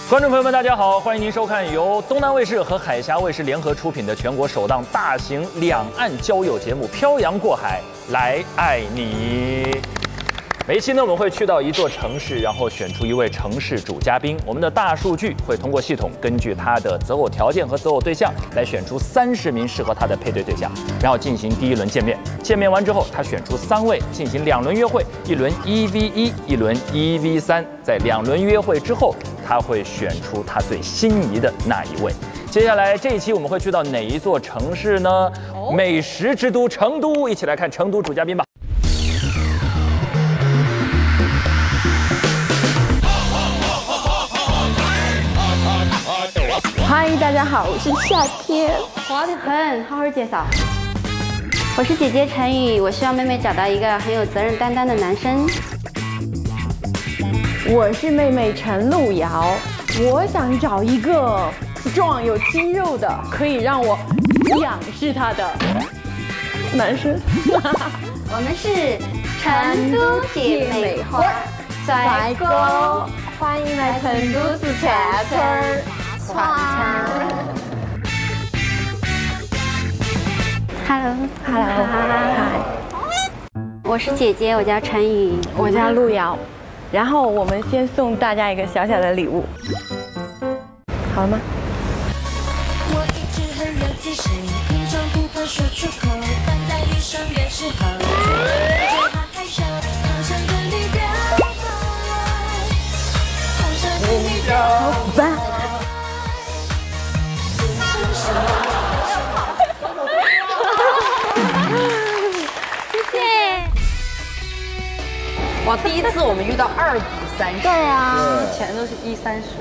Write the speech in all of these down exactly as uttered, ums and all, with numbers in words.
观众朋友们，大家好，欢迎您收看由东南卫视和海峡卫视联合出品的全国首档大型两岸交友节目《漂洋过海来爱你》。每一期呢，我们会去到一座城市，然后选出一位城市主嘉宾。我们的大数据会通过系统，根据他的择偶条件和择偶对象，来选出三十名适合他的配对对象，然后进行第一轮见面。见面完之后，他选出三位，进行两轮约会，一轮一 v 一，一轮一 v 三。在两轮约会之后，他会选出他最心仪的那一位。接下来这一期我们会去到哪一座城市呢？哦、美食之都成都，一起来看成都主嘉宾吧。 嗨，大家好，我是夏天， 滑得很，好好介绍。我是姐姐陈宇，我希望妹妹找到一个很有责任担当的男生。 我是妹妹陈路遥，我想找一个壮有肌肉的，可以让我仰视他的男生。 我们是成都姐妹花，帅哥，欢迎来成都四川村。Hello，Hello，嗨，我是姐姐，我叫陈宇， 我叫路遥。然后我们先送大家一个小小的礼物，好了吗？我一直很有自信，平常不怕说出口，但在遇上的时候，就怕害羞，好想跟你表白，好想跟你表白。 谢谢。 哇，第一次我们遇到二比三十， 对啊， 以前都是一三十。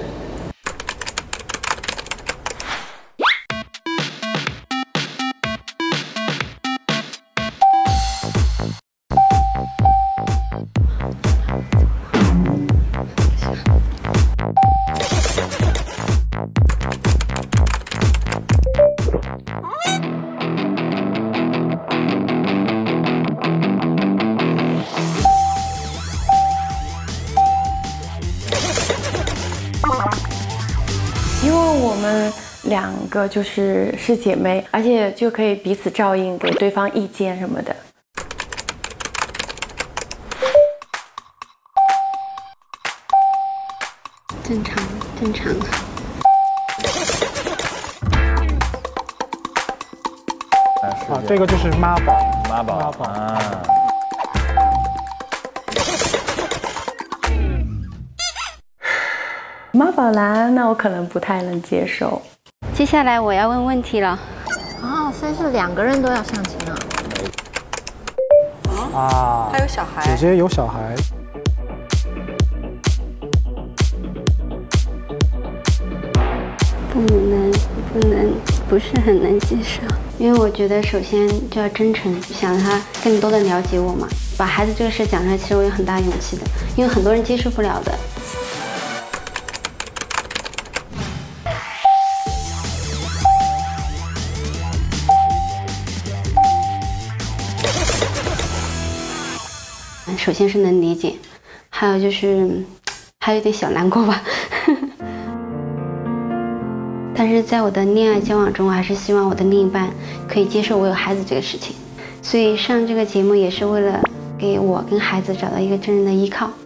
因为我们两个就是是姐妹，而且就可以彼此照应，给对方意见什么的。 正常，正常。 啊，这个就是妈宝， 妈宝， 妈宝啊。 妈宝男，那我可能不太能接受。 接下来我要问问题了。 哦，所以是两个人都要相亲啊？ 啊， 还有小孩， 姐姐有小孩。 不能，不能，不是很能接受。因为我觉得首先就要真诚，想让他更多的了解我嘛。把孩子这个事讲出来，其实我有很大勇气的，因为很多人接受不了的。首先是能理解，还有就是还有点小难过吧。但是在我的恋爱交往中，我还是希望我的另一半可以接受我有孩子这个事情。所以上这个节目也是为了给我跟孩子找到一个真人的依靠。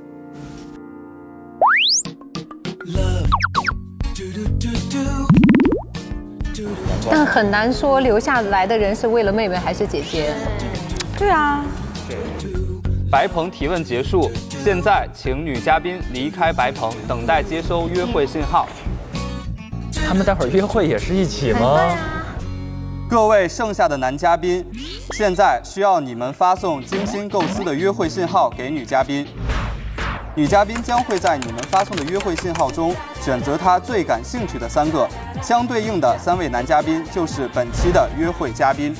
但很难说留下来的人是为了妹妹还是姐姐。 对啊。 白棚提问结束，现在请女嘉宾离开白棚，等待接收约会信号。 他们待会儿约会也是一起吗？ 各位剩下的男嘉宾，现在需要你们发送精心构思的约会信号给女嘉宾。女嘉宾将会在你们发送的约会信号中选择她最感兴趣的三个，相对应的三位男嘉宾就是本期的约会嘉宾。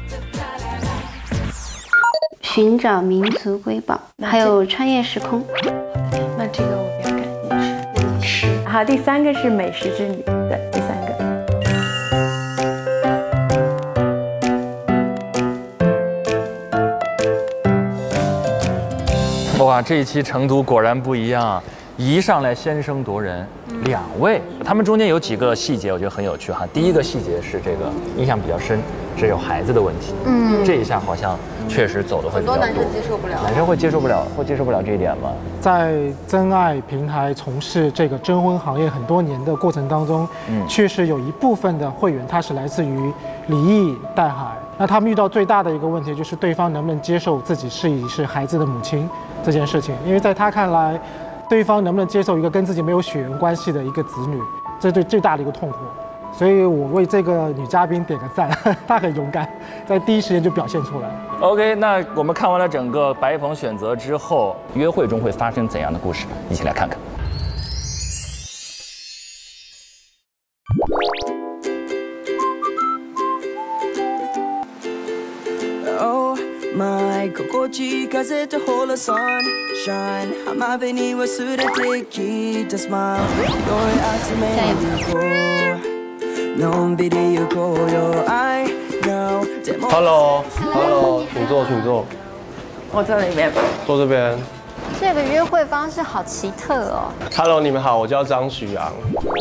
寻找民族瑰宝，还有穿越时空。 那这个我比较感兴趣。好，第三个是美食之旅，对，第三个。 哇，这一期成都果然不一样。 一上来先声夺人，两位，他们中间有几个细节，我觉得很有趣哈。第一个细节是这个印象比较深，是有孩子的问题。嗯，这一下好像确实走的会比较多。 很多男生接受不了， 男生会接受不了，会接受不了这一点吗？ 在真爱平台从事这个征婚行业很多年的过程当中，嗯，确实有一部分的会员他是来自于离异带孩，那他们遇到最大的一个问题就是对方能不能接受自己是以是孩子的母亲这件事情，因为在他看来，对方能不能接受一个跟自己没有血缘关系的一个子女，这是最最大的一个痛苦。所以我为这个女嘉宾点个赞，她很勇敢，在第一时间就表现出来。 OK， 那我们看完了整个白鹏选择之后，约会中会发生怎样的故事？一起来看看。 My 心地風とほら sunshine 浜辺に忘れてきた smile 酔い集めに行こうのんびり行こうよ I know Hello Hello 请坐请坐我坐里面坐这边这个约会方式好奇特哦 Hello 你们好我叫张许阳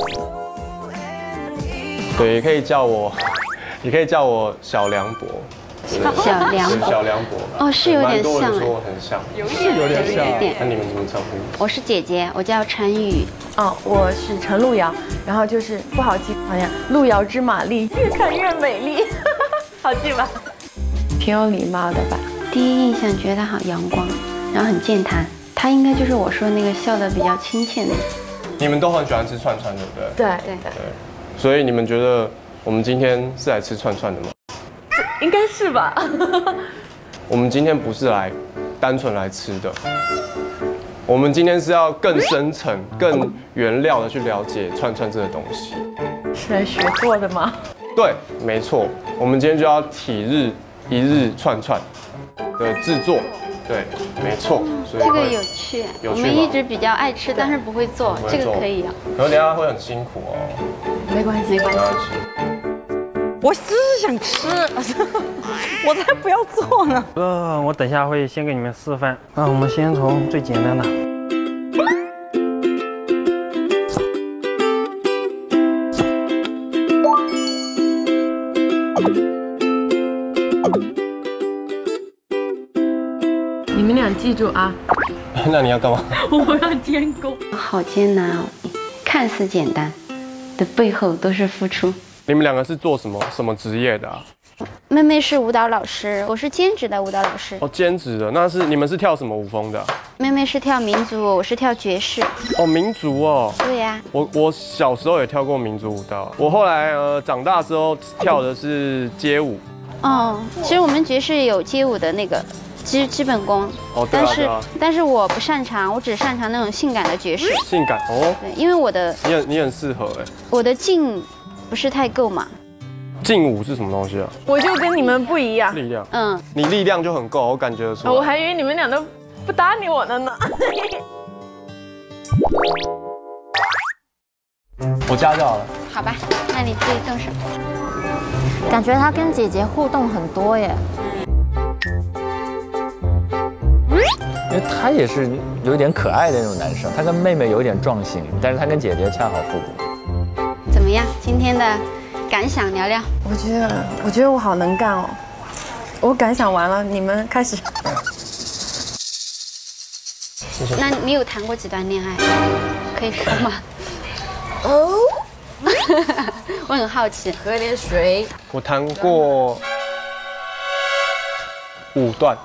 对也可以叫我也可以叫我小梁博小梁博， 小梁博哦，是有点像， 说我很像， 有一点，有点像。 那你们怎么称呼？ 我是姐姐，我叫陈宇。 哦，我是陈路遥，然后就是不好记，好像路遥知马力，越看越美丽，好记吧？挺有礼貌的吧？ 第一印象觉得他好阳光，然后很健谈，他应该就是我说那个笑得比较亲切的。 你们都很喜欢吃串串，对不对？ 对对对。 所以你们觉得我们今天是来吃串串的吗？ 应该是吧。 我们今天不是来单纯来吃的，我们今天是要更深层、更原料的去了解串串这个东西。 是来学做的吗？ 对，没错。我们今天就要体日一日串串的制作。对，没错。所以这个有趣，我们一直比较爱吃，但是不会做，这个可以啊。 可能等下会很辛苦哦。 没关系，没关系。 我只是想吃，我才不要做呢。 呃，我等下会先给你们示范。那我们先从最简单的。 你们俩记住啊。 那你要干嘛？ 我要监工。 好艰难哦，看似简单的背后都是付出。 你们两个是做什么什么职业的啊？ 妹妹是舞蹈老师，我是兼职的舞蹈老师。 哦，兼职的，那是你们是跳什么舞风的啊？ 妹妹是跳民族舞，我是跳爵士。 哦，民族哦。 对呀。 我我小时候也跳过民族舞蹈，我后来呃长大之后跳的是街舞。 哦，其实我们爵士有街舞的那个基基本功。 哦，对啊， 但是、 啊、 但是我不擅长，我只擅长那种性感的爵士。 性感哦。 对，因为我的你很你很适合哎。 我的劲不是太够嘛。 劲舞是什么东西啊？ 我就跟你们不一样。 力量。 嗯。 你力量就很够，我感觉得出来。 我还以为你们俩都不搭理我的呢。 我加掉了。 好吧，那你自己动手。 感觉他跟姐姐互动很多耶。 因为他也是有点可爱的那种男生，他跟妹妹有点撞型，但是他跟姐姐恰好互补。 怎么样？今天的感想聊聊。 我觉得，我觉得我好能干哦。我感想完了，你们开始。 那你有谈过几段恋爱？可以说吗？ 哦。 我很好奇。 喝点水。 我谈过五段。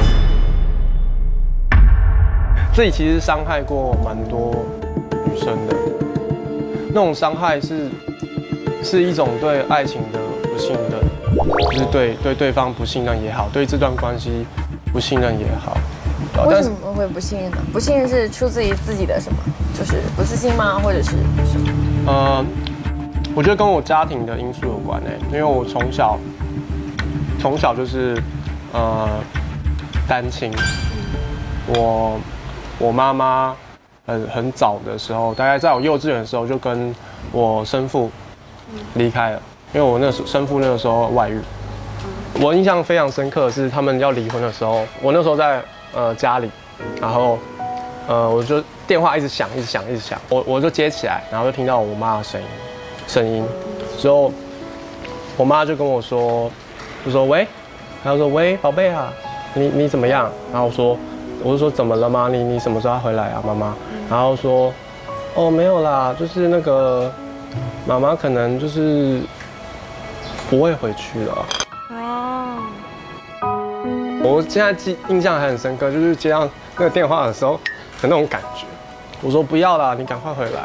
自己其实伤害过蛮多女生的，那种伤害是是一种对爱情的不信任，就是对对对方不信任也好，对这段关系不信任也好。 为什么会不信任呢？不信任是出自于自己的什么？就是不自信吗？或者是什么？ 呃，我觉得跟我家庭的因素有关诶，因为我从小从小就是呃单亲，我。我妈妈很很早的时候，大概在我幼稚园的时候就跟我生父离开了，因为我那时生父那个时候外遇。我印象非常深刻的是他们要离婚的时候，我那时候在呃家里，然后呃我就电话一直响，一直响，一直响，我我就接起来，然后就听到我妈的声音，声音，之后我妈就跟我说，就说喂，然后说喂，宝贝啊，你你怎么样？然后我说，我就说怎么了吗？你你什么时候要回来啊，妈妈？然后说，哦没有啦，就是那个妈妈可能就是不会回去了。哦。我现在记印象还很深刻，就是接到那个电话的时候的那种感觉。我说不要啦，你赶快回来。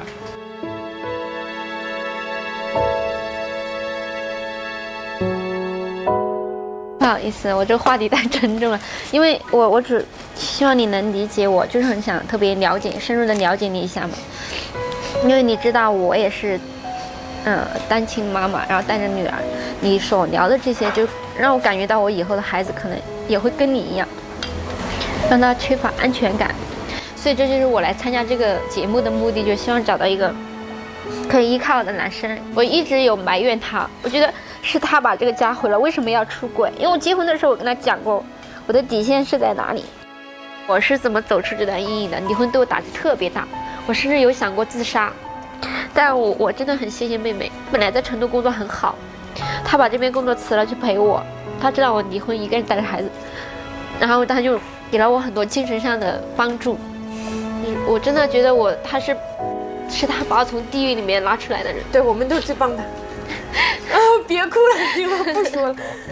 不好意思，我这个话题太沉重了，因为我我只希望你能理解我，就是很想特别了解、深入的了解你一下嘛。因为你知道我也是，嗯、呃，单亲妈妈，然后带着女儿，你所聊的这些，就让我感觉到我以后的孩子可能也会跟你一样，让他缺乏安全感。所以这就是我来参加这个节目的目的，就希望找到一个可以依靠的男生。我一直有埋怨他，我觉得是他把这个家毁了，为什么要出轨？因为我结婚的时候我跟他讲过，我的底线是在哪里，我是怎么走出这段阴影的。离婚对我打击特别大，我甚至有想过自杀。但我我真的很谢谢妹妹，本来在成都工作很好，她把这边工作辞了去陪我，她知道我离婚一个人带着孩子，然后她就给了我很多精神上的帮助。我真的觉得我他是，是他把我从地狱里面拉出来的人。 对，我们都去帮他。啊，别哭了，行了，不说了。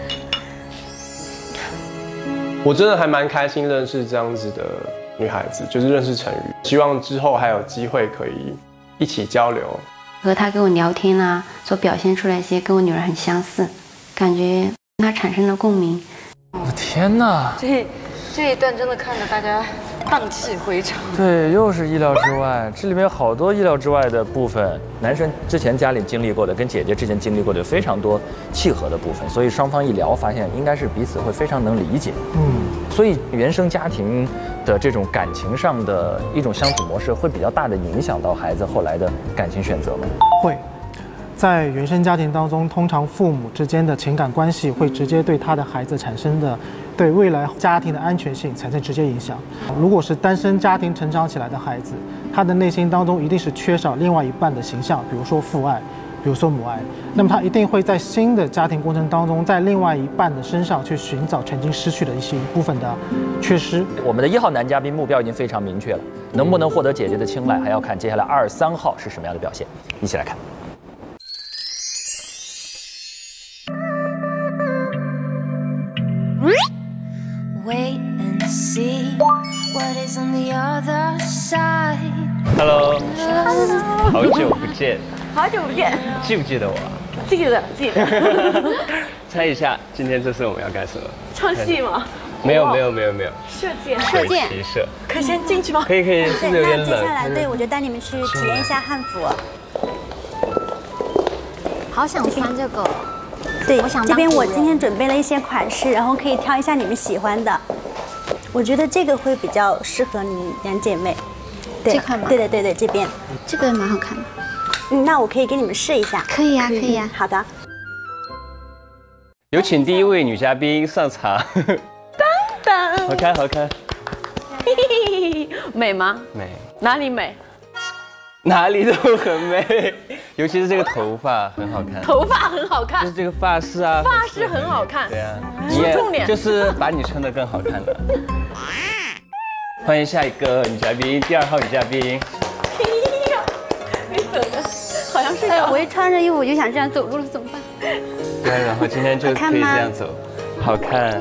我真的还蛮开心认识这样子的女孩子，就是认识陈宇，希望之后还有机会可以一起交流。 和他跟我聊天啊，所表现出来一些跟我女儿很相似，感觉跟他产生了共鸣。 我的天哪！ 这这一段真的看得大家荡气回肠。 对，又是意料之外，这里面有好多意料之外的部分。男生之前家里经历过的，跟姐姐之前经历过的有非常多契合的部分，所以双方一聊，发现应该是彼此会非常能理解。嗯，所以原生家庭的这种感情上的一种相处模式，会比较大的影响到孩子后来的感情选择吗？ 会。在原生家庭当中，通常父母之间的情感关系会直接对他的孩子产生的对未来家庭的安全性产生直接影响。如果是单身家庭成长起来的孩子，他的内心当中一定是缺少另外一半的形象，比如说父爱，比如说母爱，那么他一定会在新的家庭过程当中，在另外一半的身上去寻找曾经失去的一些一部分的缺失。 我们的一号男嘉宾目标已经非常明确了，能不能获得姐姐的青睐，还要看接下来二三号是什么样的表现。一起来看。 Wait and see what is on the other side. Hello， 好久不见， 好久不见， 记不记得我？ 记得记得。 猜一下，今天这次我们要干什么？ 唱戏吗？ 没有没有没有没有， 射箭， 射箭，骑射。 可以先进去吗？ 可以可以，是不是有点冷？ 那接下来，对我就带你们去体验一下汉服。 好想穿这个。 对， 我想这边我今天准备了一些款式，然后可以挑一下你们喜欢的。我觉得这个会比较适合你们两姐妹。对， 这款吗？ 对对对对，这边这个蛮好看的。 嗯，那我可以给你们试一下。 可以呀，可以呀。 好的。 有请第一位女嘉宾上场。 当当。 好看好看。 美吗？ 美。 哪里美？ 哪里都很美，尤其是这个头发很好看。 头发很好看， 就是这个发饰啊， 发饰很好看。 对啊， 你重点就是把你穿得更好看了。欢迎下一个女嘉宾，第二号女嘉宾。 哎呀，你怎么？好像是。 哎呀，我一穿着衣服我就想这样走路了，怎么办？ 对，然后今天就可以这样走，好看。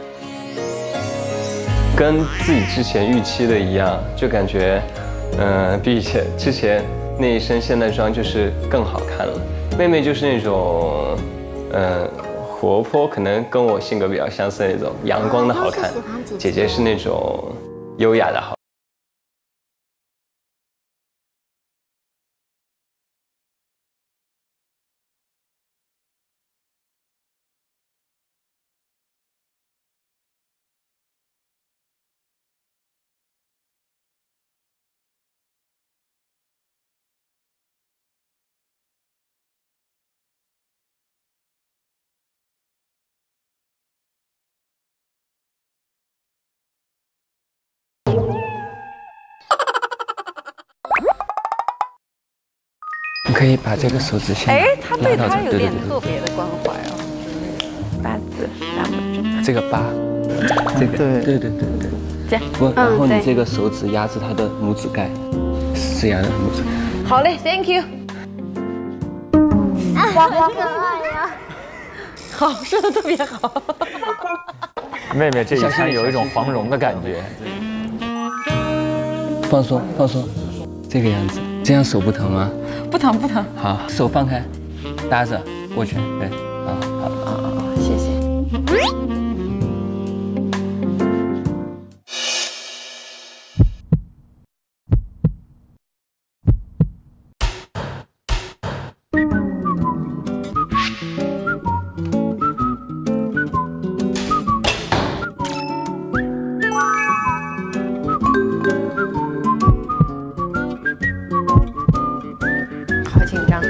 跟自己之前预期的一样，就感觉。嗯，比以前之前那一身现代装就是更好看了。妹妹就是那种，嗯，活泼，可能跟我性格比较相似的那种阳光的好看。姐姐是那种优雅的好。 你可以把这个手指先哎，他对他有点对对对特别的关怀哦。八字，大拇指。 这个八，这个对对对对对。 这样。 不，然后你这个手指压着他的拇指盖，是压的拇指盖。 好嘞 ，Thank you。 哇，好可爱呀！ 好，说的特别好。 妹妹这一看有一种黄蓉的感觉。 放松放松，这个样子，这样手不疼吗？ 不疼不疼。 好，手放开，搭着握拳，对，好好好好， 谢谢。好紧张，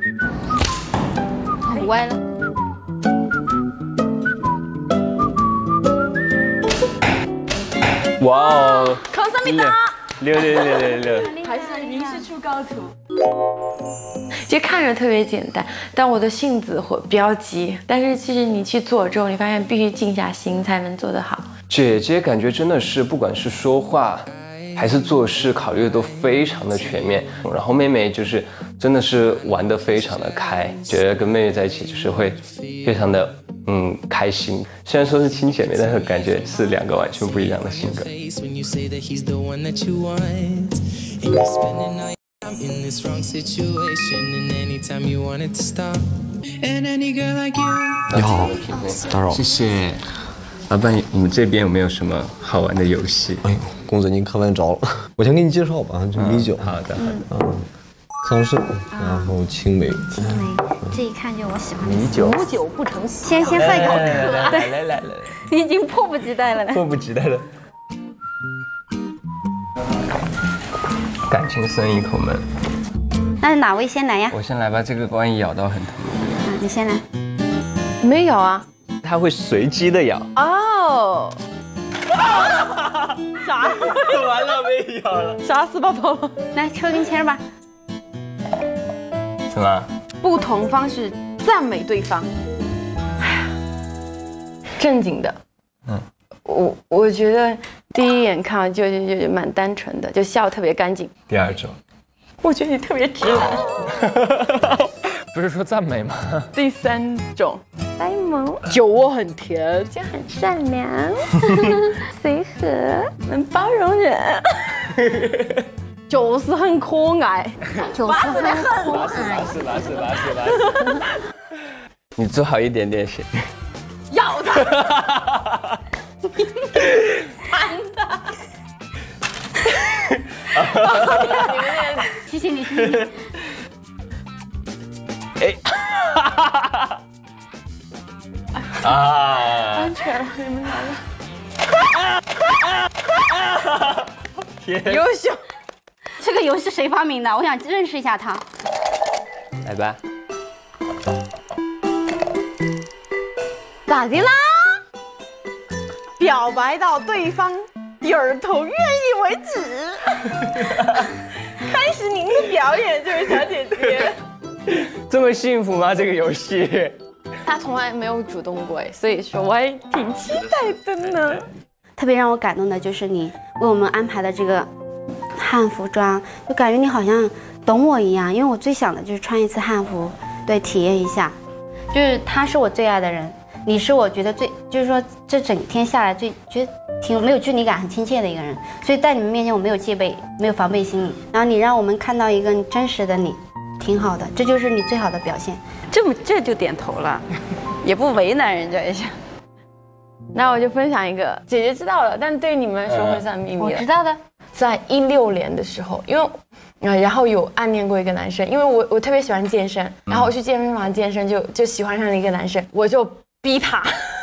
好歪了。 哇哦， 考上米达， 六六六六六， 还是名师出高徒。其实看着特别简单，但我的性子会比较急。但是其实你去做之后，你发现必须静下心才能做得好。 姐姐感觉真的是，不管是说话还是做事，考虑的都非常的全面。然后妹妹就是真的是玩得非常的开，觉得跟妹妹在一起就是会非常的嗯开心。虽然说是亲姐妹，但是感觉是两个完全不一样的性格。 你好，打扰。 谢谢。老板，我们这边有没有什么好玩的游戏？ 哎呦，公子您可问着了，我先给你介绍吧，这米酒。 好的，好的。桑葚，然后青梅。 青梅，这一看就我喜欢的米酒。 无酒不成席。 先先喝一口。 来来来来， 你已经迫不及待了呢。 迫不及待了。感情生一口闷。 那哪位先来呀？ 我先来吧，这个万一咬到很疼。 啊，你先来。 没有啊。 它会随机的咬。 哦。啥？ 完了，被咬了。 杀死宝宝。 来，抽根签吧。 什么？ 不同方式赞美对方。正经的。嗯。我我觉得第一眼看完就就就蛮单纯的，就笑特别干净。 第二种。 我觉得你特别直男。 不是说赞美吗？ 第三种，呆萌，酒窝很甜，这样很善良，随和，能包容人，就是很可爱， 就是很可爱。 是吧？是吧？是吧？是吧？你做好一点点行。 要他。烦的。 谢谢你，谢谢你。 哎，啊！ 安全了，你们来了。 天， 优秀。 这个游戏谁发明的？我想认识一下他。 来吧。 咋的啦？表白到对方点头愿意为止。开始您的表演，这位小姐姐。 这么幸福吗？这个游戏？ 他从来没有主动过哎，所以说我还挺期待的呢。 特别让我感动的就是你为我们安排的这个汉服装，就感觉你好像懂我一样，因为我最想的就是穿一次汉服，对，体验一下。就是他是我最爱的人，你是我觉得最，就是说这整天下来最觉得挺没有距离感、很亲切的一个人。所以在你们面前我没有戒备，没有防备心理，然后你让我们看到一个真实的你。挺好的，这就是你最好的表现。 这么这就点头了，也不为难人家一下。那我就分享一个，姐姐知道了，但对你们说会算秘密了。 我知道的， 在一六年的时候，因为，啊，然后有暗恋过一个男生，因为我我特别喜欢健身，然后我去健身房健身就就喜欢上了一个男生，我就逼他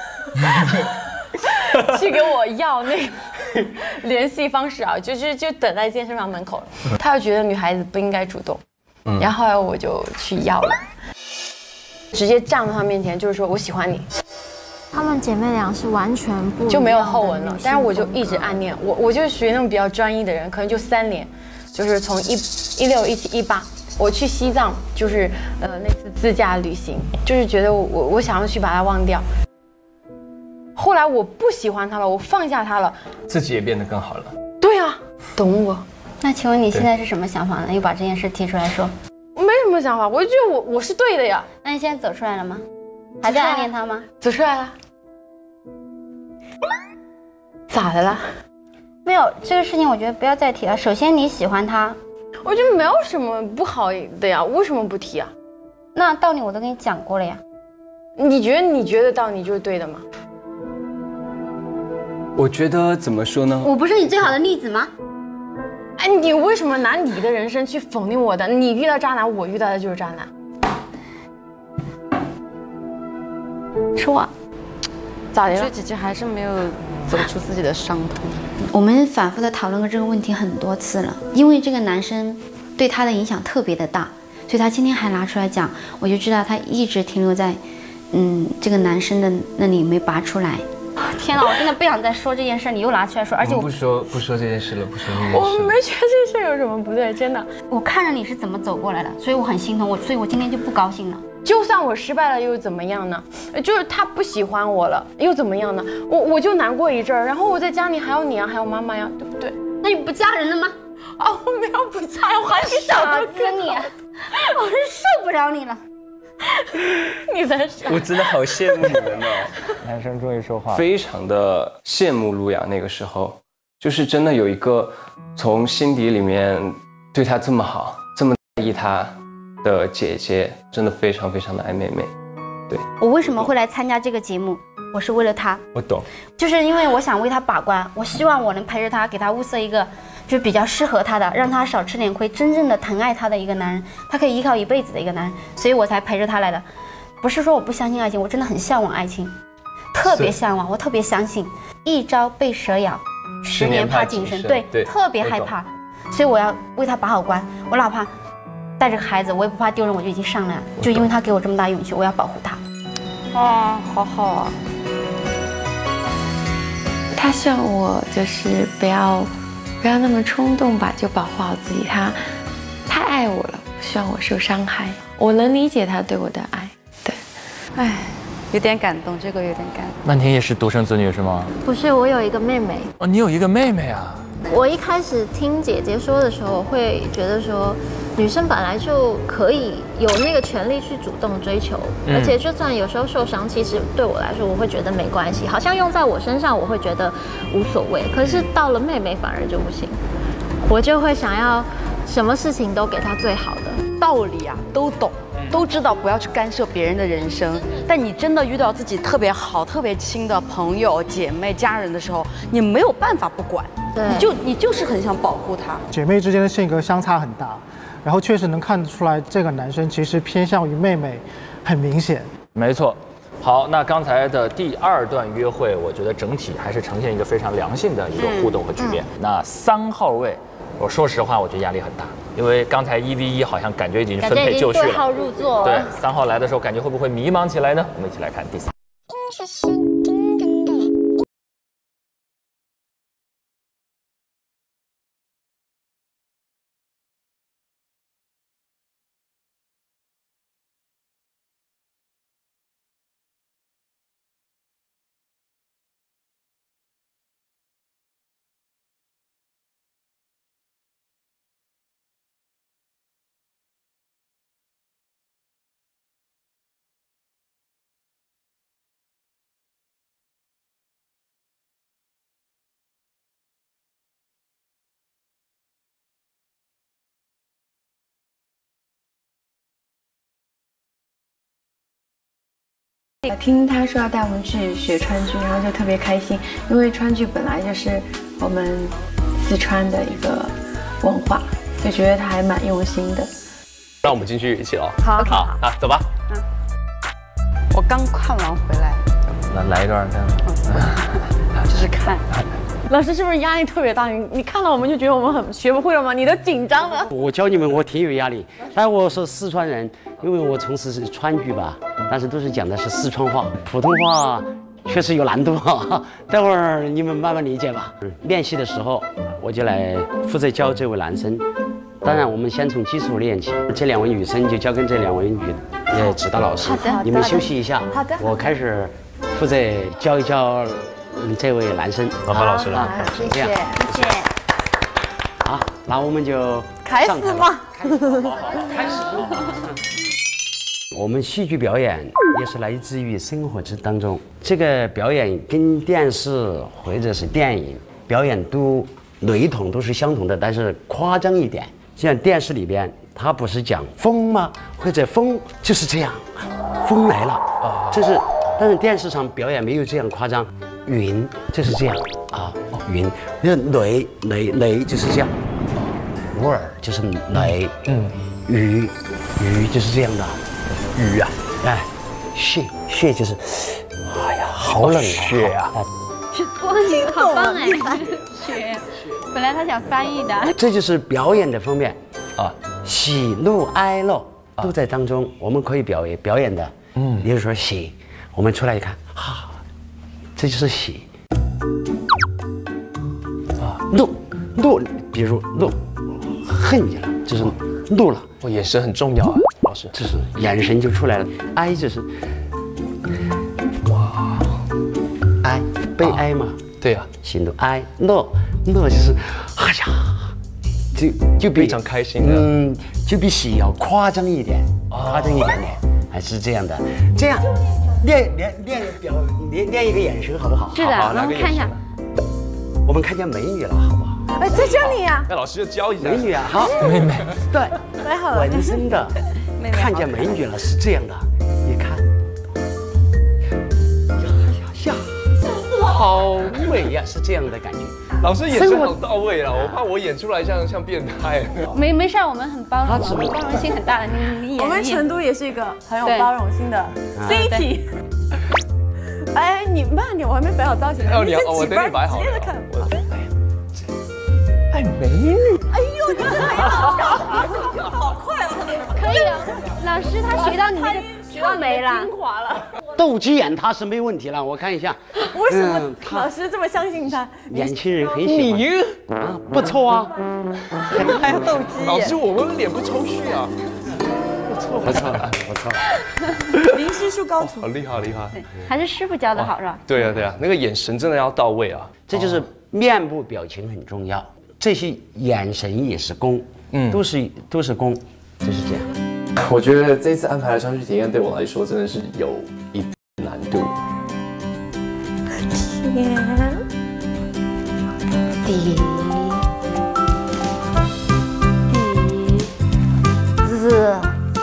去给我要那个联系方式啊，就是就等在健身房门口了。他就觉得女孩子不应该主动。然后后来我就去要了，直接站在他面前，就是说我喜欢你。 她们姐妹俩是完全不就没有后文了，但是我就一直暗恋我，我就属于那种比较专一的人，可能就三年，就是从一一六、一七、一八， 我去西藏，就是呃那次自驾旅行，就是觉得我我我想要去把他忘掉。后来我不喜欢他了，我放下他了， 自己也变得更好了。 对啊，懂我。 那请问你现在是什么想法呢？又把这件事提出来说？ 我没什么想法，我就觉得我我是对的呀。 那你现在走出来了吗？还在暗恋他吗？ 走出来了。咋的了？ 没有，这个事情我觉得不要再提了。首先你喜欢他， 我觉得没有什么不好的呀，为什么不提啊？ 那道理我都跟你讲过了呀。 你觉得你觉得道理就是对的吗？ 我觉得怎么说呢？ 我不是你最好的例子吗？ 哎，你为什么拿你的人生去否定我的？你遇到渣男，我遇到的就是渣男。 说， 咋的了？ 我觉得姐姐还是没有走出自己的伤痛。 我们反复的讨论过这个问题很多次了，因为这个男生对他的影响特别的大，所以他今天还拿出来讲，我就知道他一直停留在，嗯，这个男生的那里没拔出来。天哪，我真的不想再说这件事，你又拿出来说，而且我不说不说这件事了，不说这件事了。 我没觉得这事有什么不对，真的。 我看着你是怎么走过来的，所以我很心疼我，所以我今天就不高兴了。 就算我失败了又怎么样呢？就是他不喜欢我了又怎么样呢？我我就难过一阵儿，然后我在家里还有你啊，还有妈妈呀，对不对？ 那你不嫁人了吗？ 啊，我没有不嫁，我还是傻子你，我是受不了你了。 你才傻。 我真的好羡慕你们哦。 男生终于说话了， 非常的羡慕路亚那个时候，就是真的有一个从心底里面对他这么好，这么在意他的姐姐，真的非常非常的爱妹妹。对， 我为什么会来参加这个节目？我是为了他。 我懂， 就是因为我想为他把关，我希望我能陪着他，给他物色一个就比较适合他的，让他少吃点亏，真正的疼爱他的一个男人，他可以依靠一辈子的一个男人，所以我才陪着他来的。不是说我不相信爱情，我真的很向往爱情，特别向往，我特别相信，一朝被蛇咬，十年怕井绳，对，对，特别害怕，所以我要为他把好关。我哪怕带着个孩子，我也不怕丢人，我就已经上来了，就因为他给我这么大勇气，我要保护他。 啊，好好啊。他希望我就是不要不要那么冲动吧，就保护好自己。他太爱我了，不希望我受伤害。我能理解他对我的爱，对。 哎，有点感动，这个有点感动。 曼婷也是独生子女是吗？ 不是，我有一个妹妹。 哦，你有一个妹妹啊？ 我一开始听姐姐说的时候，会觉得说，女生本来就可以有那个权利去主动追求，嗯、而且就算有时候受伤，其实对我来说，我会觉得没关系，好像用在我身上，我会觉得无所谓。可是到了妹妹反而就不行，我就会想要什么事情都给她最好的。 道理啊都懂，都知道不要去干涉别人的人生，但你真的遇到自己特别好、特别亲的朋友、姐妹、家人的时候，你没有办法不管，你就你就是很想保护他。 姐妹之间的性格相差很大，然后确实能看得出来，这个男生其实偏向于妹妹，很明显。 没错。好，那刚才的第二段约会，我觉得整体还是呈现一个非常良性的一个互动和局面。嗯嗯、那三号位，我说实话，我觉得压力很大。因为刚才一 v 一好像感觉已经分配就绪了， 对号入座。 对，三号来的时候感觉会不会迷茫起来呢？我们一起来看第三。 听他说要带我们去学川剧，然后就特别开心，因为川剧本来就是我们四川的一个文化，就觉得他还蛮用心的。 让我们进去一起喽。 好， 好，啊，走吧。 嗯，我刚看完回来。 来来一段， 就是看。 老师是不是压力特别大？你你看到我们就觉得我们很学不会了吗？你都紧张了。 我教你们，我挺有压力。但我是四川人，因为我从事是川剧吧，但是都是讲的是四川话，普通话确实有难度哈。待会儿你们慢慢理解吧。练习的时候，我就来负责教这位男生当然，我们先从基础练起。这两位女生就交给这两位女呃指导老师。 好的， 你们休息一下。 好的。 我开始负责教一教嗯这位男生。 好，白老师了。 谢谢， 谢谢谢。 好，那我们就开始嘛。 开始，好好，开始。我们戏剧表演也是来自于生活之当中，这个表演跟电视或者是电影表演都雷同，都是相同的，但是夸张一点。像电视里边，它不是讲风吗？或者风就是这样，风来了啊，这是，但是电视上表演没有这样夸张，云就是这样啊，云，那雷雷雷就是这样，偶尔就是雷，嗯，雨雨就是这样的。雨啊，哎，雪雪就是，哎呀，好冷啊！ 雪啊， 哇，你好棒哎！雪，本来他想翻译的。 这就是表演的方面啊，喜怒哀乐都在当中，我们可以表演表演的。嗯，比如说喜，我们出来一看，哈，这就是喜。啊，怒怒，比如怒，恨你了，就是怒了。 我眼神很重要啊。老师， 就是眼神就出来了，哀就是哇，哀悲哀嘛， 对啊， 喜怒哀乐，乐就是哎呀，就就比非常开心的， 嗯，就比喜要夸张一点，夸张一点点，还是这样的，这样练练练表练练一个眼神好不好？ 是的，我们看一下， 我们看见美女了，好不好？ 哎，在这里呀， 那老师就教一下美女啊，好， 妹妹， 对， 来好了， 纹身的。看见美女了是这样的，你看，呀呀呀，好美呀，是这样的感觉。 老师眼神好到位了，我怕我演出来像像变态。 没没事，我们很包容，包容性很大的。你你演， 我们成都也是一个很有包容心的 city。哎，你慢点，我还没摆好造型。 哦，你我等你摆好。爱美女。 哎呦，你好快哦！ 可以啊，老师他学到你那个学到没了， 精华了。 斗鸡眼他是没问题了，我看一下。 为什么老师这么相信他？ 年轻人很喜欢。啊，不错啊。 还有斗鸡眼。 老师，我们脸不抽蓄啊。不错， 不错，不错。 林师叔高徒， 好厉害，厉害。 还是师傅教的好是吧？ 对啊，对啊，那个眼神真的要到位啊。 这就是面部表情很重要。这些眼神也是功，嗯，都是都是功，就是这样。 我觉得这次安排的川剧体验对我来说真的是有一难度。 天，底底子，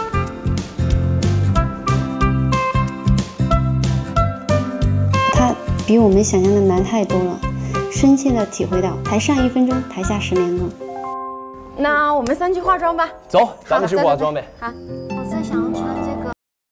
它比我们想象的难太多了。深切的体会到台上一分钟，台下十年功。 那我们三去化妆吧。 走，咱们去化妆呗。 好，我在想要穿这个。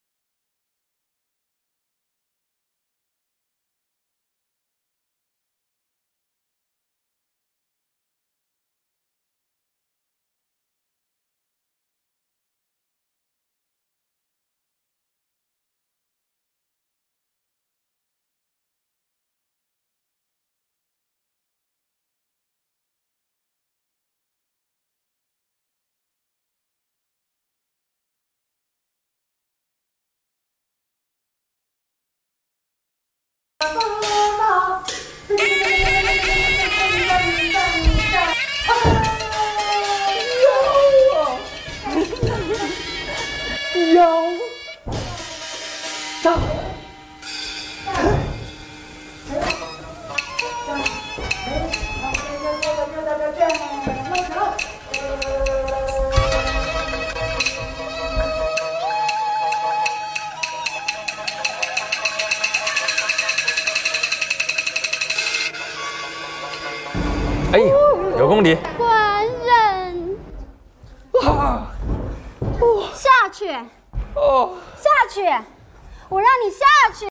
腰上。 哎，有功底。 官人， 哇， 下去， 哦， 下去，我让你下去。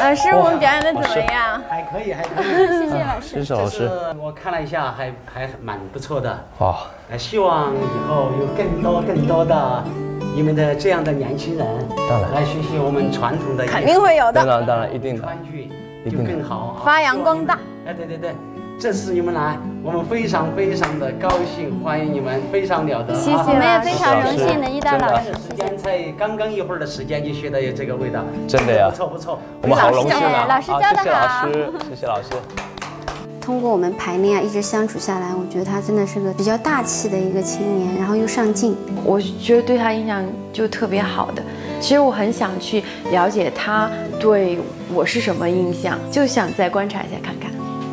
老师，我们表演的怎么样？ 还可以，还可以。 谢谢老师。 谢谢老师。我看了一下，还还蛮不错的。 哇！ 希望以后有更多更多的你们的这样的年轻人， 当然来学习我们传统的， 肯定会有的。 当然当然，一定的。 川剧就更好， 发扬光大。 哎，对对对。这次你们来，我们非常非常的高兴，欢迎你们，非常了得。 谢谢，我们也非常荣幸能遇到老师。 时间才刚刚一会儿的时间就学到有这个味道， 真的呀， 不错不错， 我们好荣幸啊！ 老师教的好， 谢谢老师，谢谢老师。 通过我们排练啊，一直相处下来，我觉得他真的是个比较大气的一个青年，然后又上进。 我觉得对他印象就特别好的。其实我很想去了解他对我是什么印象，就想再观察一下看看。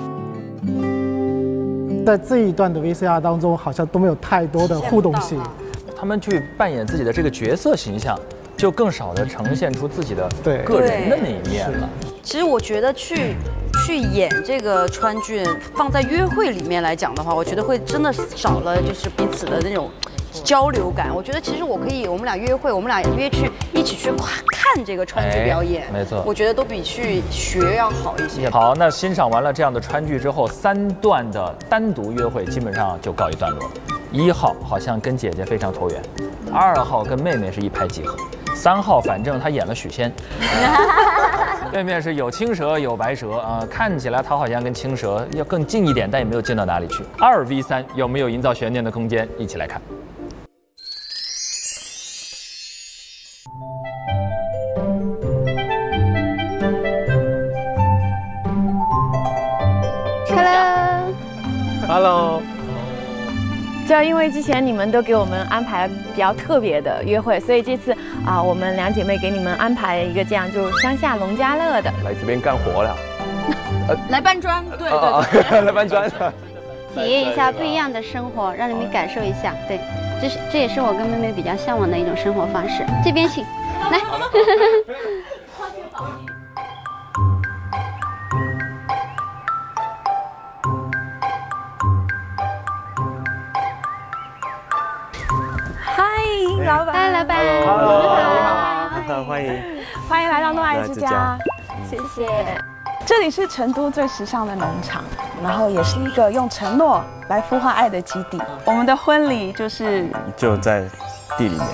在这一段的 V C R 当中，好像都没有太多的互动性。 他们去扮演自己的这个角色形象，就更少的呈现出自己的个人的那一面了。 其实我觉得去去演这个川剧，放在约会里面来讲的话，我觉得会真的少了就是彼此的那种交流感。我觉得其实我可以，我们俩约会，我们俩约去一起去看这个川剧表演， 没错， 我觉得都比去学要好一些。 好，那欣赏完了这样的川剧之后，三段的单独约会基本上就告一段落了。一号好像跟姐姐非常投缘，二号跟妹妹是一拍即合，三号反正他演了许仙，对面是有青蛇有白蛇啊、呃，看起来他好像跟青蛇要更近一点，但也没有近到哪里去。二 v 三有没有营造悬念的空间？一起来看。 Hello， 就因为之前你们都给我们安排了比较特别的约会，所以这次啊，我们两姐妹给你们安排一个这样，就是乡下农家乐的。 来这边干活了， 来搬砖，对对对， 来搬砖， 体验一下不一样的生活，让你们感受一下。对，这是这也是我跟妹妹比较向往的一种生活方式。这边请，来。 老板， 嗨，老板， 你好，欢迎， 欢迎来到诺爱之家，谢谢。这里是成都最时尚的农场，然后也是一个用承诺来孵化爱的基地。我们的婚礼就是就在地里面，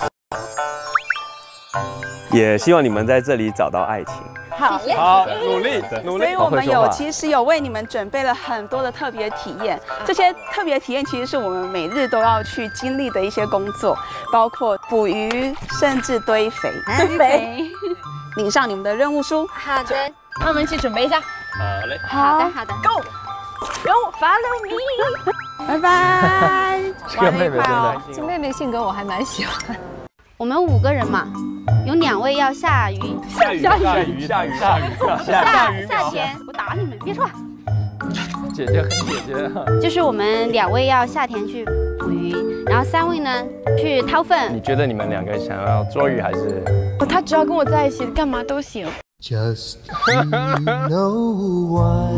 也希望你们在这里找到爱情。 好， 好，努力，努力。 所以我们有其实有为你们准备了很多的特别体验，这些特别体验其实是我们每日都要去经历的一些工作，包括捕鱼，甚至堆肥。堆肥，领上你们的任务书。 好的， 那我们一起准备一下。 好嘞。 好的，好的 ，Go Go Follow me， 拜拜。 这个妹妹真的， 这妹妹性格我还蛮喜欢。 我们五个人嘛。有两位要下鱼， 下雨，下雨，下雨，下雨， 下雨，下田，我打你们，别说话。 姐姐很姐姐。 就是我们两位要下田去捕鱼，然后三位呢去掏粪。 你觉得你们两个想要捉鱼还是？ 哦，他只要跟我在一起，干嘛都行。 Just you know why.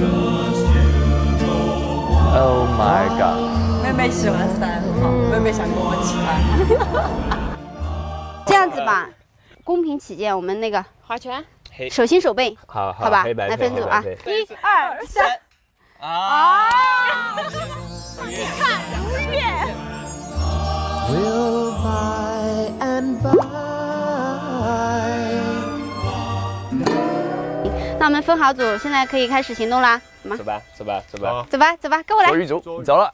Oh my god！ 妹妹喜欢三号，妹妹想跟我抢。 这样子吧，公平起见，我们那个划拳， 手心手背， 好好吧，来分组啊，一二三，啊，一看如月。 Will by and by。 那我们分好组，现在可以开始行动啦， 走吧，走吧，走吧， 走吧，走吧，跟我来。 捉鱼组，走了。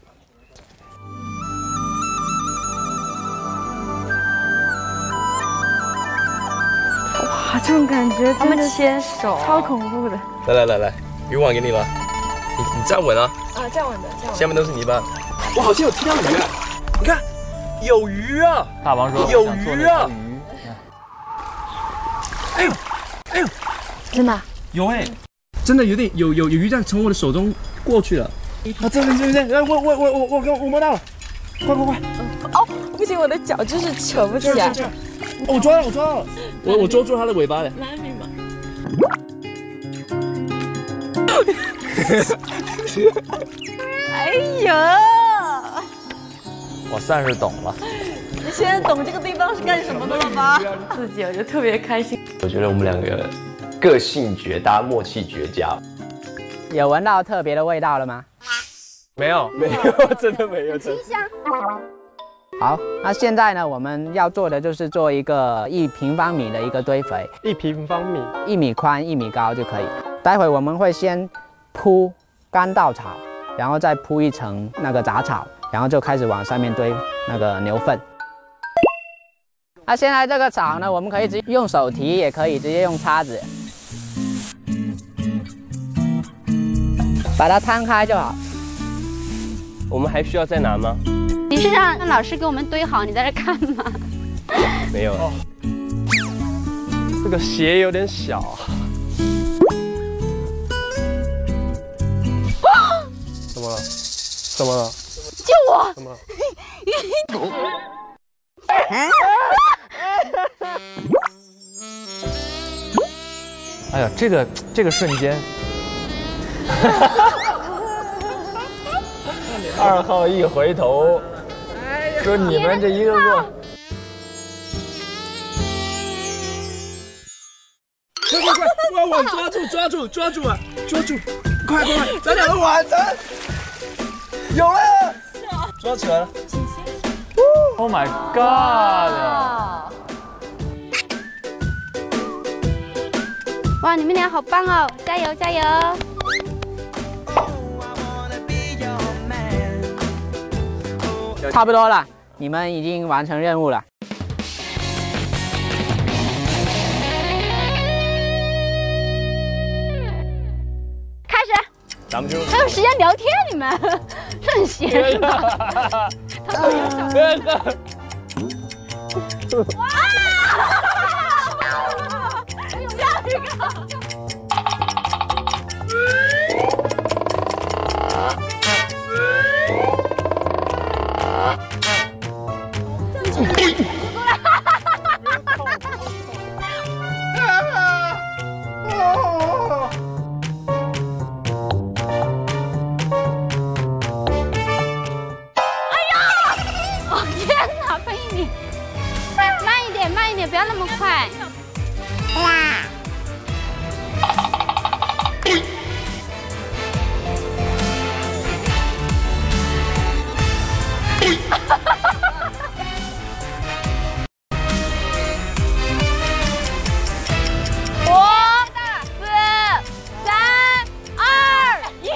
哇，这种感觉真的牵手， 超恐怖的。 来来来来，渔网给你了，你你站稳啊！ 啊，站稳的，站稳。 下面都是泥巴。我好像有踢到鱼，你看，有鱼啊！ 大王说有鱼啊！ 哎呦，哎呦，真的有哎，真的有点有有有鱼在从我的手中过去了。啊，这边这边这边，我我我我我我我摸到了，快快快！ 哦，不行，我的脚就是扯不起来。 我抓到，我抓到了，我我捉住它的尾巴了。 来，密码。 哎呀！ 我算是懂了。 你现在懂这个地方是干什么的了吧？ 自己我就特别开心。 我觉得我们两个个性绝搭，默契绝佳。 有闻到特别的味道了吗？ 没有，没有，真的没有。真的。 好，那现在呢，我们要做的就是做一个一平方米的一个堆肥， 一平方米， 一米宽一米高就可以。待会我们会先铺干稻草，然后再铺一层那个杂草，然后就开始往上面堆那个牛粪。那现在这个草呢，我们可以直接用手提，也可以直接用叉子，把它摊开就好。 我们还需要再拿吗？ 你是让让老师给我们堆好，你在这看吗？ 没有。哦、 这个鞋有点小。怎么了？怎么了？ 救我！ 怎么了？ 哎呀，这个这个瞬间，二号一回头，说你们这一个个， 快快快，我我抓住抓住抓住啊，抓住，快快快，咱俩都完成，有了，抓起来了。 Oh my god！ 哇，你们俩好棒哦！加油加油！ 差不多了，你们已经完成任务了。 开始。 咱们就还有时间聊天，你们是很闲是吧？他们有想。哇！有压力啊！不要那么快！哇！五、四、三、二、一！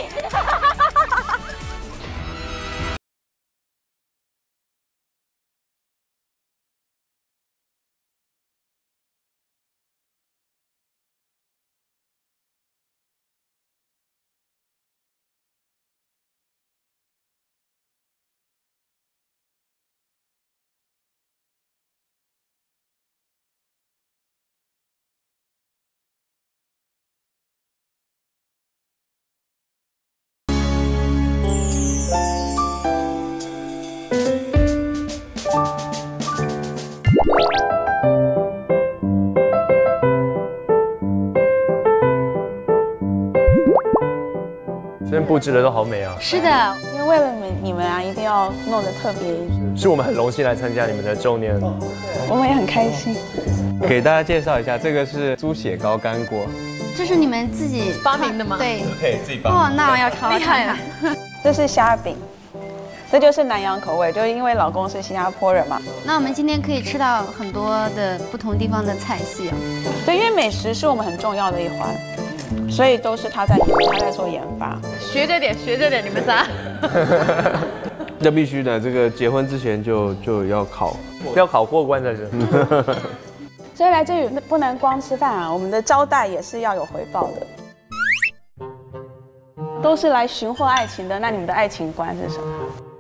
这边布置的都好美啊！ 是的，因为为了你们你们啊，一定要弄得特别。 是我们很荣幸来参加你们的周年， 我们也很开心。 给大家介绍一下，这个是猪血糕干锅， 这是你们自己发明的吗？ 对， 对，自己发明。 哦，那我要尝尝看。 这是虾饼，这就是南洋口味，就是因为老公是新加坡人嘛。 那我们今天可以吃到很多的不同地方的菜系哦。 对，因为美食是我们很重要的一环。所以都是他在他在做研发， 学着点，学着点，你们仨。 那必须的，这个结婚之前就就要考， 要考过关的人。 所以来这里不能光吃饭啊，我们的招待也是要有回报的。都是来寻获爱情的，那你们的爱情观是什么？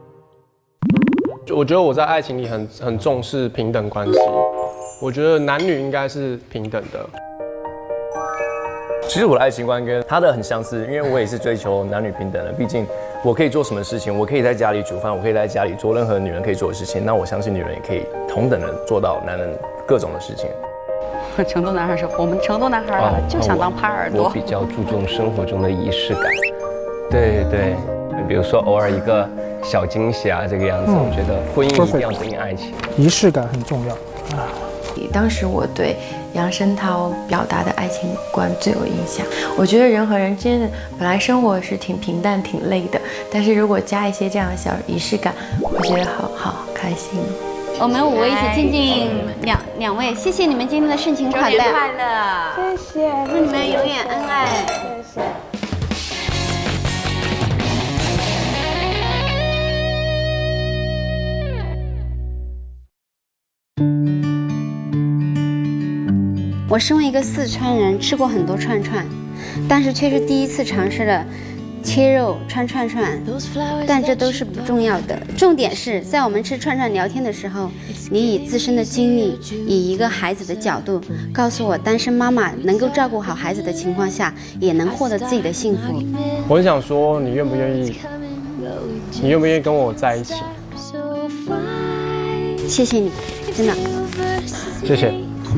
我觉得我在爱情里很很重视平等关系，我觉得男女应该是平等的。 其实我的爱情观跟他的很相似，因为我也是追求男女平等的。毕竟我可以做什么事情，我可以在家里煮饭，我可以在家里做任何女人可以做的事情。那我相信女人也可以同等的做到男人各种的事情。 成都男孩说，我们成都男孩啊，就想当耙耳朵。 我比较注重生活中的仪式感。对对，比如说偶尔一个小惊喜啊，这个样子，嗯、我觉得婚姻一定要婚姻爱情， 仪式感很重要啊。 当时我对杨申涛表达的爱情观最有印象。我觉得人和人之间的本来生活是挺平淡、挺累的，但是如果加一些这样的小仪式感，我觉得好好开心。 我们五位一起敬敬两两位，谢谢你们今天的盛情款待， 周年快乐！ 谢谢，祝你们永远恩爱，谢谢。我身为一个四川人，吃过很多串串，但是却是第一次尝试了切肉穿串串，但这都是不重要的，重点是在我们吃串串聊天的时候，你以自身的经历，以一个孩子的角度，告诉我单身妈妈能够照顾好孩子的情况下，也能获得自己的幸福。 我很想说，你愿不愿意？你愿不愿意跟我在一起？ 谢谢你，真的。 谢谢。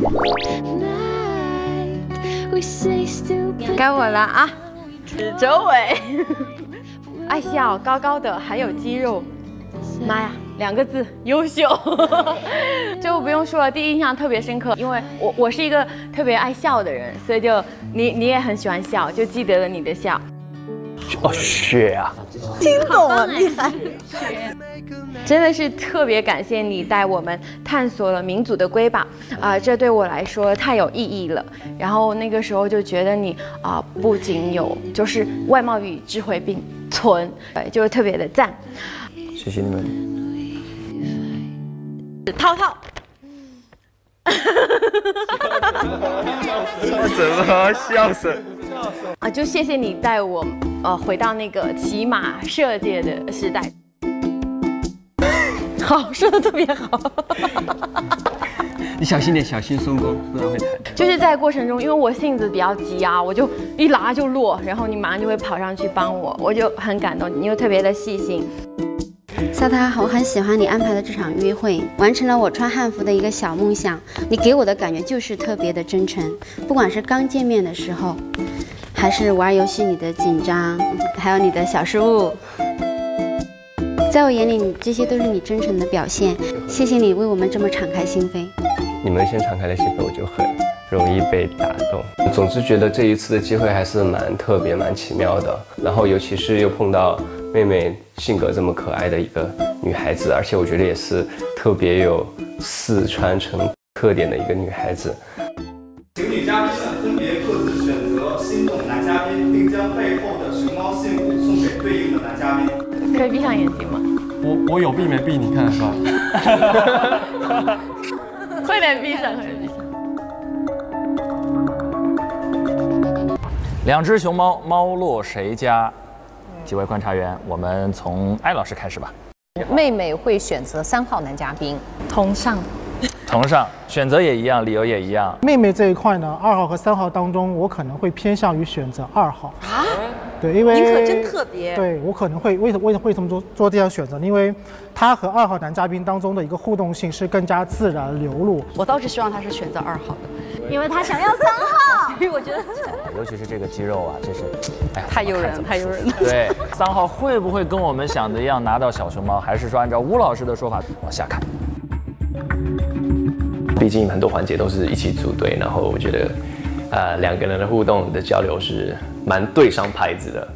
该我了啊！周伟，爱笑，高高的，还有肌肉。妈呀，两个字，优秀。就不用说了，第一印象特别深刻，因为我我是一个特别爱笑的人，所以就你你也很喜欢笑，就记得了你的笑。 哦，雪啊， 听懂了，厉害。真的是特别感谢你带我们探索了民族的瑰宝啊、呃，这对我来说太有意义了。然后那个时候就觉得你啊、呃，不仅有就是外貌与智慧并存，对，就是特别的赞。 谢谢你们。 涛涛。 笑什么？笑什么？ 啊，就谢谢你带我呃回到那个骑马射箭的时代。好，说的特别好。 你小心点，小心松钩，不然会弹。 就是在过程中，因为我性子比较急啊，我就一拉就落，然后你马上就会跑上去帮我，我就很感动，你又特别的细心。 萨塔，我很喜欢你安排的这场约会，完成了我穿汉服的一个小梦想。你给我的感觉就是特别的真诚，不管是刚见面的时候，还是玩游戏你的紧张，还有你的小失误，在我眼里，这些都是你真诚的表现。谢谢你为我们这么敞开心扉。 你们先敞开了心扉，我就很容易被打动。总之觉得这一次的机会还是蛮特别、蛮奇妙的。然后尤其是又碰到妹妹性格这么可爱的一个女孩子，而且我觉得也是特别有四川城特点的一个女孩子。 请女嘉宾们分别各自选择心动男嘉宾，并将背后的熊猫信物送给对应的男嘉宾。 可以闭上眼睛吗？ 我我有闭没闭？你看得到？ 快点闭上，快点闭上。 两只熊猫，猫落谁家？几位观察员，我们从艾老师开始吧。 妹妹会选择三号男嘉宾， 同上。 同上，选择也一样，理由也一样。 妹妹这一块呢，二号和三号当中，我可能会偏向于选择二号。啊？对，因为您可真特别。 对，我可能会为什为为什么做做这样选择？因为他和二号男嘉宾当中的一个互动性是更加自然流露。 我倒是希望他是选择二号的， 因为他想要三号。 因为我觉得， 尤其是这个肌肉啊，这是，哎呀， 太诱人，太诱人了。 对，三号会不会跟我们想的一样拿到小熊猫，还是说按照吴老师的说法往下看？ 毕竟很多环节都是一起组队，然后我觉得，呃，两个人的互动的交流是蛮对上拍子的。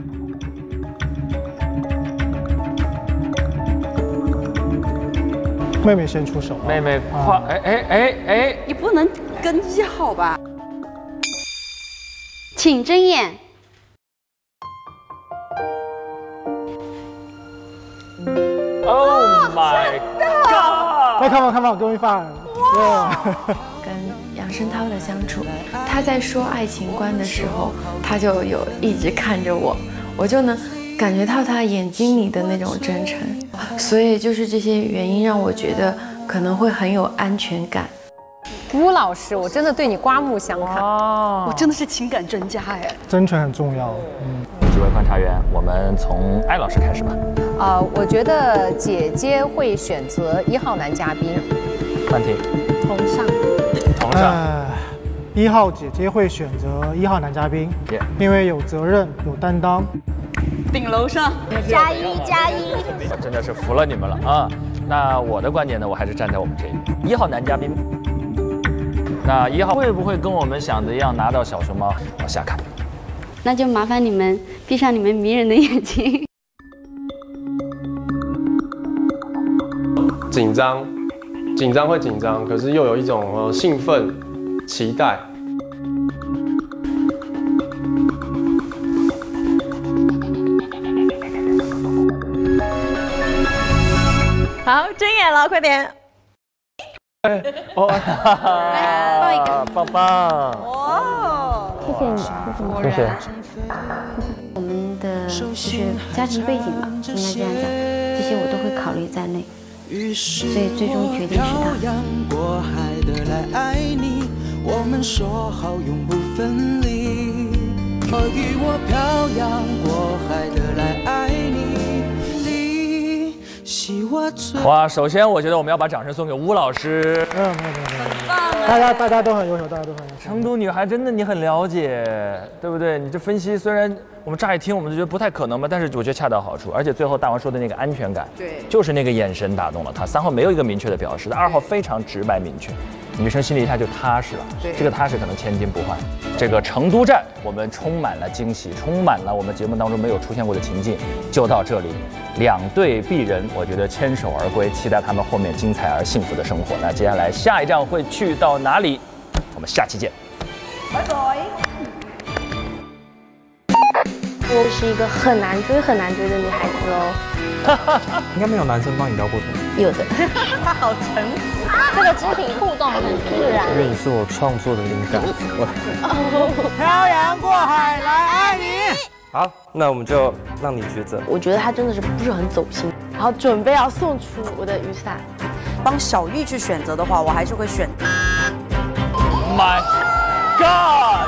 妹妹先出手， 妹妹快，哎哎哎哎， 你不能跟一号吧？ 请睁眼。 Oh my god！ 来，看吧看吧，给我一发。哇！ 跟杨申涛的相处，他在说爱情观的时候，他就有一直看着我，我就能感觉到他眼睛里的那种真诚，所以就是这些原因让我觉得可能会很有安全感。 吴老师，我真的对你刮目相看， 哦，我真的是情感专家哎。 真诚很重要，嗯。 几位观察员，我们从艾老师开始吧。 呃，我觉得姐姐会选择一号男嘉宾。 范婷。 同上。 同上。 呃，一号姐姐会选择一号男嘉宾， yeah. 因为有责任、有担当。 顶楼上。 加一加一。 我真的是服了你们了啊！那我的观点呢，我还是站在我们这一边。一号男嘉宾。 那一号会不会跟我们想的一样拿到小熊猫？往下看。 那就麻烦你们闭上你们迷人的眼睛。 紧张，紧张会紧张，可是又有一种呃兴奋、期待。 好，睁眼了，快点！ 哎，哦， 抱一个，棒棒！ 哦，谢谢你， 谢谢。 我们的就是家庭背景吧，应该这样讲，这些我都会考虑在内，所以最终决定是他。我们说好永不分离，与我漂洋过海的来爱你。 哇，首先我觉得我们要把掌声送给吴老师。 没有没有没有没有，大家大家都很优秀，大家都很优秀。 成都女孩真的你很了解，对不对？你这分析虽然我们乍一听我们就觉得不太可能吧，但是我觉得恰到好处，而且最后大王说的那个安全感， 对， 就是那个眼神打动了他。三号没有一个明确的表示，但二号非常直白明确，女生心里一下就踏实了。 对， 这个踏实可能千金不换。这个成都站我们充满了惊喜，充满了我们节目当中没有出现过的情境，就到这里。两对璧人，我觉得牵手而归，期待他们后面精彩而幸福的生活。那接下来下一站会去到哪里？我们下期见， 拜拜。 我是一个很难追、很难追的女孩子哦。 应该没有男生帮你撩过头。 有的。 他好沉。 这个肢体互动很自然。 因为你是我创作的灵感。 漂洋过海来爱你。好，那我们就让你抉择。 我觉得他真的是不是很走心，然后准备要送出我的雨伞。 帮小玉去选择的话，我还是会选。 My God！